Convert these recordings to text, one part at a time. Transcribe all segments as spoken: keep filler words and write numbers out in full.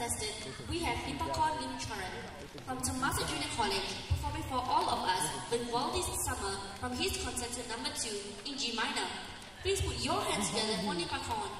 contestant, we have Ipakon Lim Charan from Tomasa Junior College, performing for all of us Vivaldi's Summer from his concerto number two in G minor. Please put your hands together for Ipakon.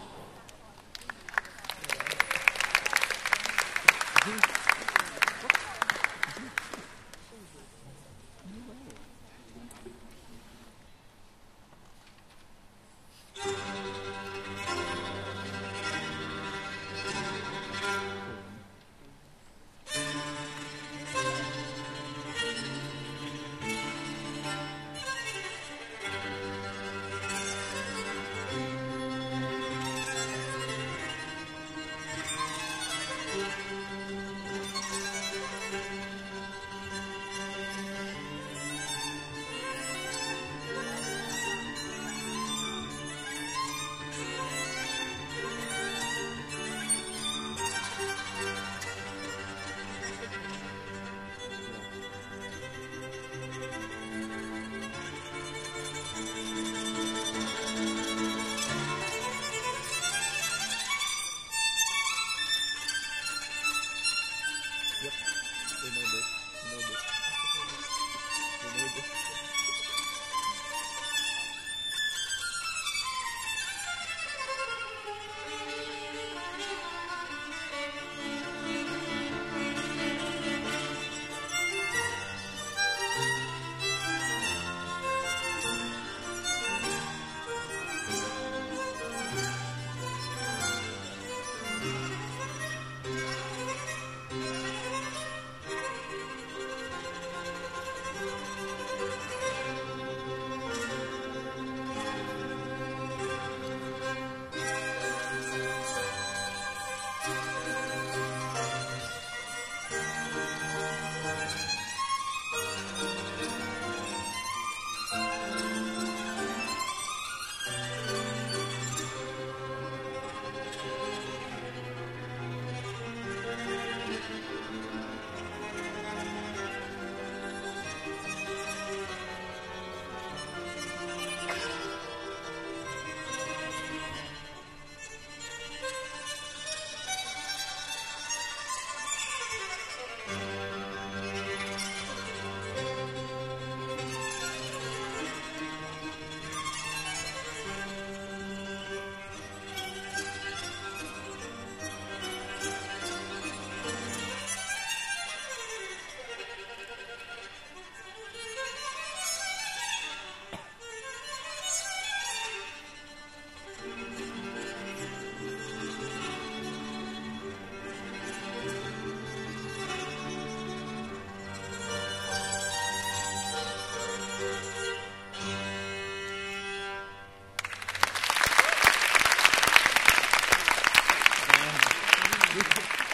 Thank you.